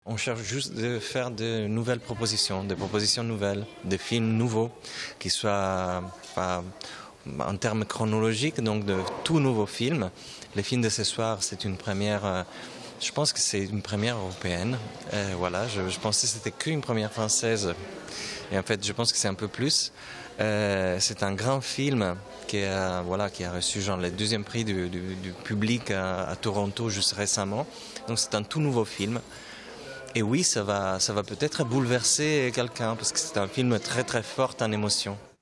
On cherche juste de faire de nouvelles propositions, des propositions nouvelles, des films nouveaux, qui soient pas en termes chronologiques, donc de tout nouveaux films. Les films de ce soir, c'est une première, je pense que c'est une première européenne. Voilà, je pensais que c'était qu'une première française, et en fait, je pense que c'est un peu plus. C'est un grand film qui a reçu genre le deuxième prix du public à Toronto juste récemment. Donc c'est un tout nouveau film. Et oui, ça va peut-être bouleverser quelqu'un parce que c'est un film très très fort en émotion.